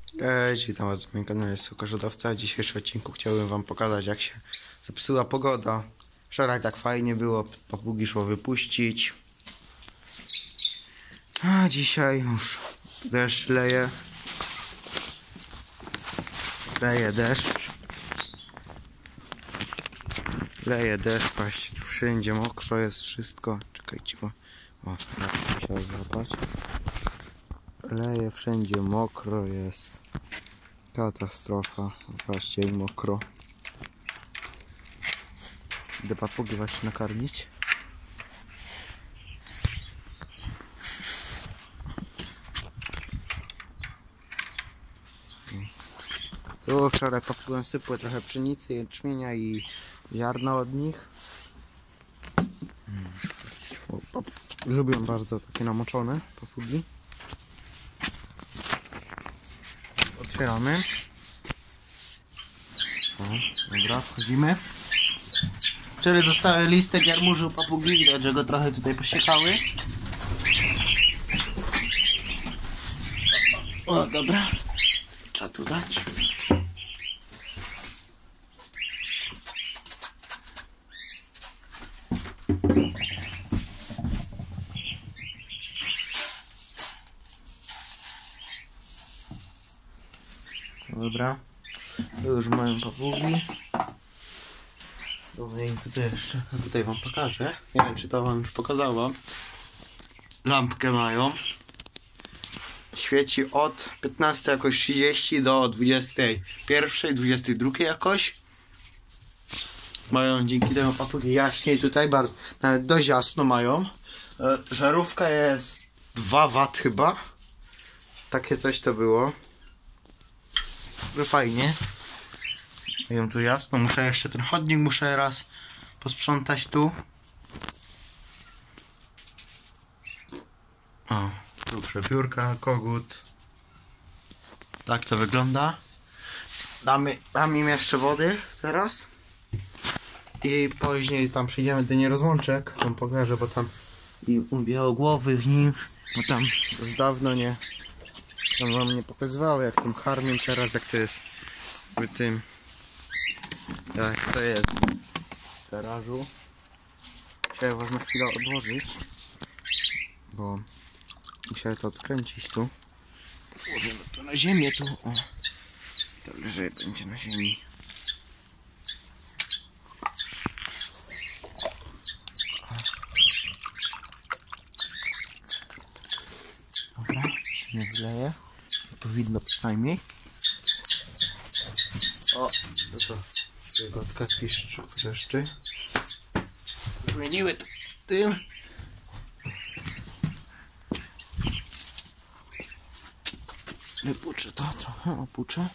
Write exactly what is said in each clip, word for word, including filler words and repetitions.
Cześć, witam was na moim kanale Sukorzodowca. W dzisiejszym odcinku chciałbym wam pokazać, jak się zepsuła pogoda. Wczoraj tak fajnie było, papugi szło wypuścić. A dzisiaj już deszcz leje. Leje deszcz. Leje deszcz, patrzcie, tu wszędzie mokro jest wszystko. Czekajcie, bo... O, ja musiałem złapać. Leje wszędzie, mokro jest. Katastrofa. Patrzcie, i mokro. Idę papugi właśnie nakarmić. Tu wczoraj papugom sypły trochę pszenicy, jęczmienia i ziarna od nich. Lubią bardzo takie namoczone papugi. Otwieramy. O, dobra, wchodzimy. Wczoraj dostałem listek jarmużu papugi, widać, że go trochę tutaj posiekały. O, dobra. Trzeba tu dać. Dobra. Tu już mają papugi. Dobra, i tutaj jeszcze, tutaj wam pokażę. Nie wiem, czy to wam już pokazałam. Lampkę mają. Świeci od piętnastej jakoś trzydzieści do dwudziestej pierwszej, dwudziestej drugiej jakoś. Mają dzięki temu papugi jaśniej tutaj, bardzo, nawet dość jasno mają. E, żarówka jest dwa watt chyba. Takie coś to było. fajnie. Mają tu jasno. Muszę jeszcze ten chodnik muszę raz posprzątać tu. O, tu przepiórka, kogut. Tak to wygląda. Damy, dam im jeszcze wody teraz. I później tam przyjdziemy do nierozłączek. Wam pokażę, bo tam i białogłowych nim, Bo tam już dawno nie... Tam wam nie pokazywało, jak tym harmią teraz, jak to jest w tym... Jak to jest w garażu. Chciałem was na chwilę odłożyć, bo musiałem to odkręcić tu. Położymy to na ziemię tu. O, to leży, będzie na ziemi. dobra, się nie wyleje. Powinno przynajmniej. O, to to gotka piszczeszczy. Zmieniły tym. Wypuczę to trochę, opuczę.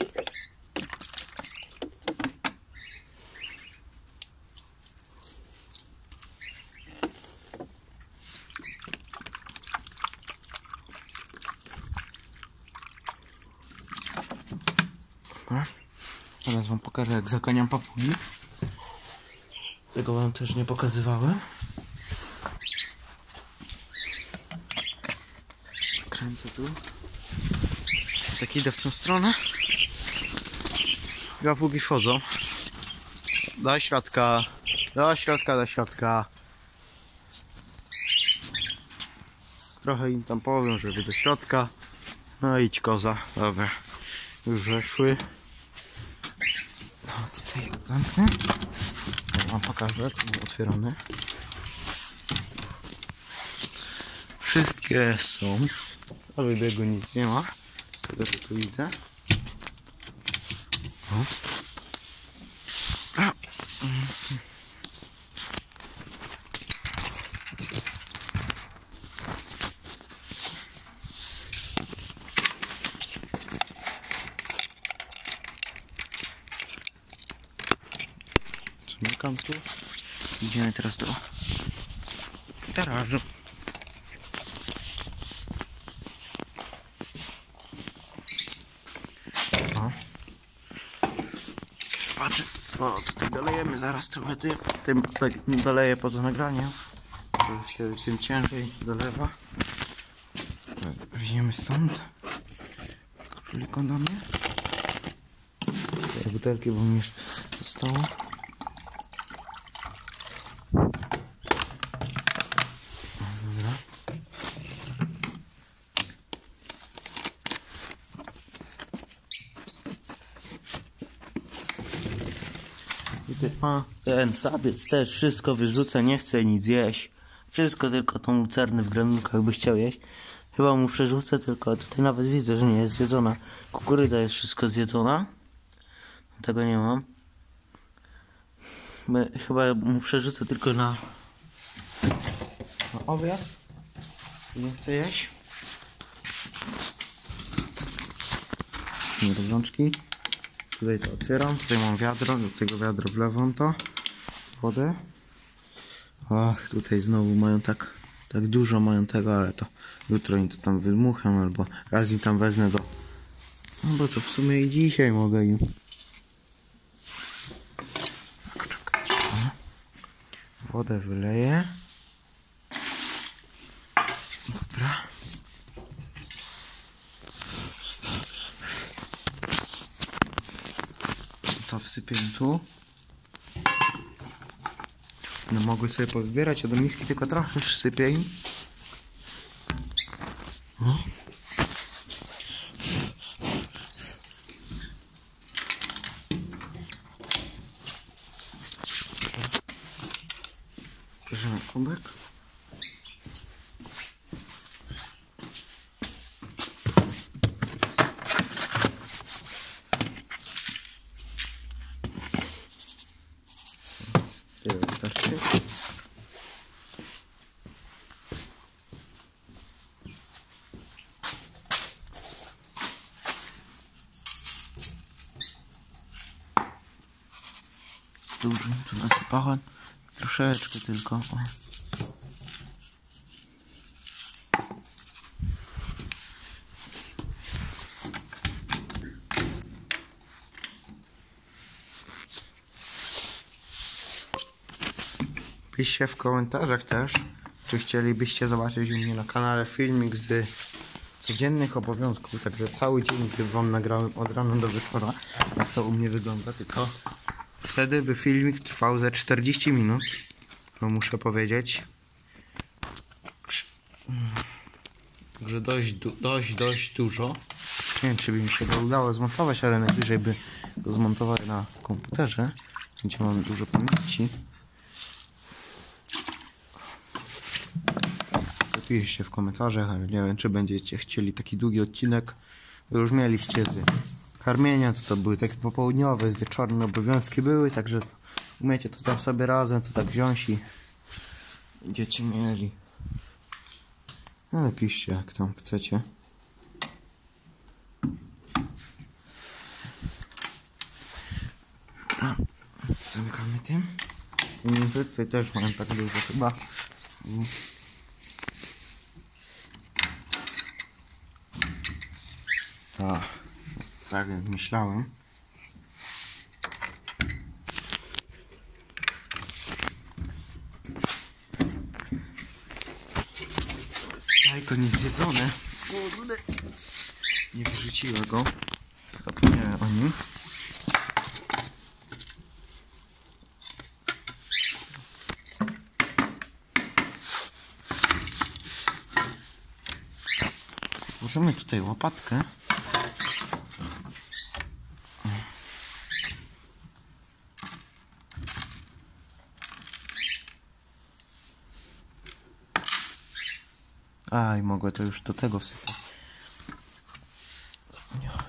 Dobra. Teraz wam pokażę, jak zaganiam papugi. Tego wam też nie pokazywałem. Kręcę tu. Tak idę w tą stronę. Papugi wchodzą. Do środka. Do środka, do środka. Trochę im tam powiem, żeby do środka. No idź koza. Dobra. Już weszły. No tutaj zamknę. Ja wam pokażę, tu było otwierane. Wszystkie są. A wybiegu nic nie ma. Z tego co tu widzę. O. A. Zamykam tu. Idziemy teraz do garażu. O. Patrzę. O, tutaj dolejemy zaraz trochę tym. Tym tak doleję poza nagraniem. Wtedy tym ciężej dolewa. Teraz weźmiemy stąd. królikon do mnie. Te butelki, bo mi jeszcze zostało. Dobra. A, ten sabiec też wszystko wyrzuca, nie chce nic jeść. Wszystko tylko tą lucernę w granulkach by chciał jeść. Chyba mu przerzucę, tylko tutaj nawet widzę, że nie jest zjedzona. Kukurydza jest wszystko zjedzona. Tego nie mam. My, chyba mu przerzucę tylko na, na owias. Nie chce jeść. Rączki. Tutaj to otwieram. Tutaj mam wiadro. Do tego wiadra wlewam to. Wodę. Ach, tutaj znowu mają tak, tak dużo mają tego, ale to jutro im to tam wydmucham, albo raz im tam wezmę do... No bo to w sumie i dzisiaj mogę im... Tak, czekajcie. Wodę wyleję. Dobra. To wsypię tu. No mogły sobie powybierać, a do miski tylko trochę wsypię im. No. Bierzemy kubek. Tyle wystarczy. Dużo tu nasypałem. Troszeczkę tylko. O. Piszcie w komentarzach też, czy chcielibyście zobaczyć u mnie na kanale filmik z codziennych obowiązków, także cały dzień, gdy wam nagrałem od rana do wieczora, jak to u mnie wygląda, tylko wtedy by filmik trwał ze czterdzieści minut, to muszę powiedzieć. Także dość, dość, dość dużo. Nie wiem, czy by mi się to udało zmontować, ale najwyżej by go zmontować na komputerze, gdzie mam dużo pamięci. Piszcie w komentarzach, ale nie wiem, czy będziecie chcieli taki długi odcinek. Już mieliście z karmienia, to to były takie popołudniowe, wieczorne obowiązki były, także umiecie to tam sobie razem, to tak wziąć i będziecie mieli. No ale piszcie, jak tam chcecie. Dobra, zamykamy tym. I tutaj też mają tak dużo chyba. A, tak jak myślałem. Jajko niezjedzone. Kurde. Nie wyrzuciła go. Zapomniałem o nim. Włożymy tutaj łopatkę. Aj, mogę to już do tego wsypać. Zapomniałem.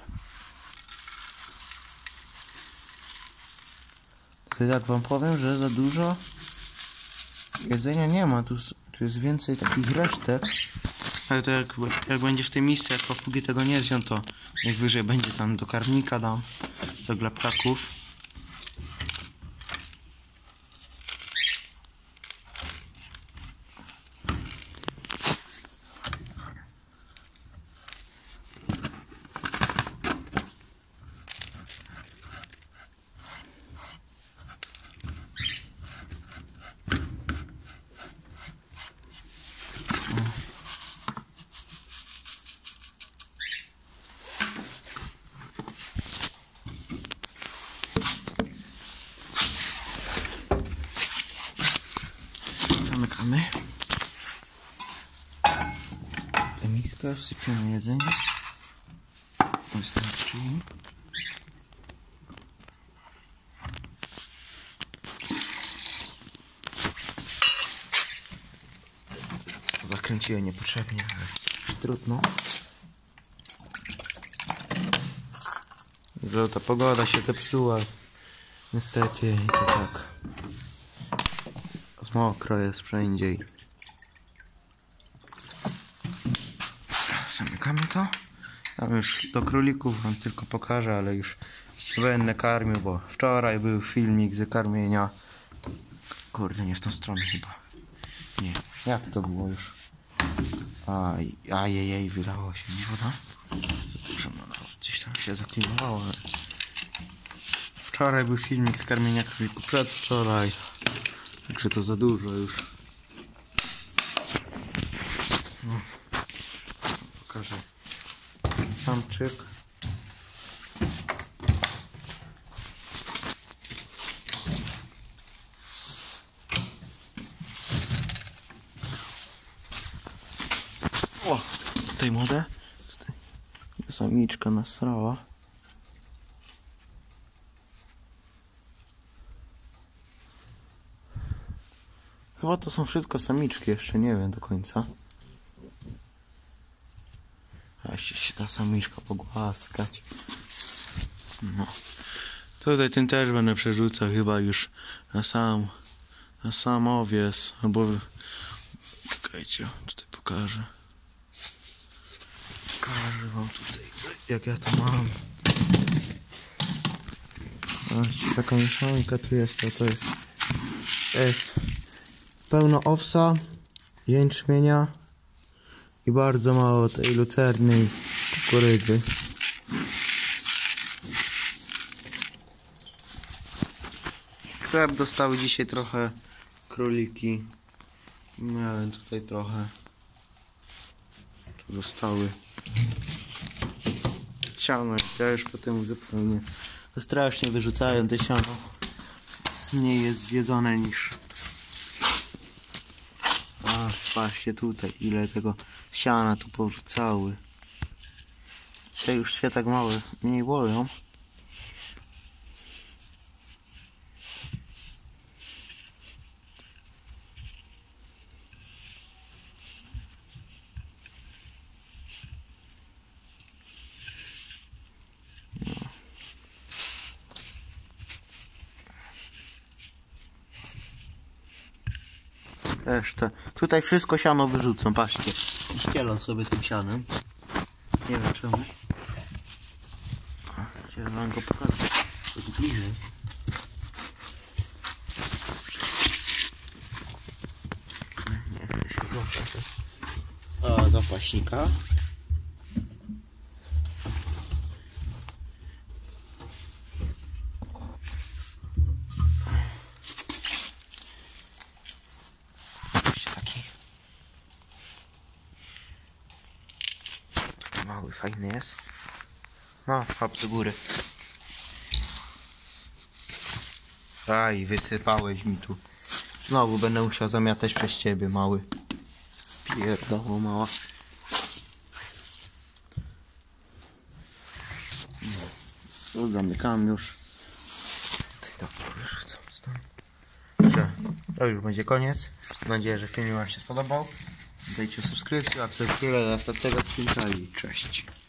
To tak wam powiem, że za dużo jedzenia nie ma. Tu, tu jest więcej takich resztek. Ale to jak, jak będzie w tej misce, jak papugi tego nie zją, to najwyżej będzie tam do karmnika dam. Do dla ptaków. Mamy miskę, wsypiemy jedzenie. Wystarczy. Zakręciłem niepotrzebnie, ale trudno. Że ta pogoda się zepsuła. Niestety i to tak. Mokro jest wszędzie. Zamykamy to. Tam już do królików wam tylko pokażę, ale już będę karmił, bo wczoraj był filmik z karmienia. Kurde, nie w tą stronę chyba. Nie, jak to było już? Aj, ajejej, wylało się nie woda. Za dużo nalało, gdzieś tam się zaklimało, ale... Wczoraj był filmik z karmienia królików, przedwczoraj. Także to za dużo już. No. Pokażę samczyk. O! Tutaj młode. Tutaj samiczka nasrała. Chyba to są wszystko samiczki, jeszcze nie wiem do końca. A jeszcze się ta samiczka pogłaskać. No. Tutaj ten też będę przerzucał chyba już na sam, na sam owies, albo... Czekajcie, tutaj pokażę. Pokażę wam tutaj, jak ja to mam. A, taka mieszanka tu jest, to, to jest... To jest... Pełno owsa, jęczmienia i bardzo mało tej lucerny i kukurydzy. Chleb dostały dzisiaj trochę króliki. Miałem tutaj trochę. Tu dostały siano i też potem uzupełnię. To strasznie wyrzucają te siano. Mniej jest zjedzone niż... A, patrzcie tutaj, ile tego siana tu porzucały. Te już się tak małe, mniej wolą. Też te. Tutaj wszystko siano wyrzucą, patrzcie. I ścielą sobie tym sianem. Nie wiem czemu. Chciałem wam go pokazać. Jest bliżej. Nie chcę się złapać. O, do paśnika. Mały, fajny jest. No, hop do góry. Aj, wysypałeś mi tu. Znowu będę musiał zamiatać przez ciebie, mały. Pierdoło mała. Tu zamykam już. To wyrzucam stąd. Dobrze, to już będzie koniec. Mam nadzieję, że film wam się spodobał. Dajcie subskrypcję, a w za chwilę do następnego odcinka i cześć.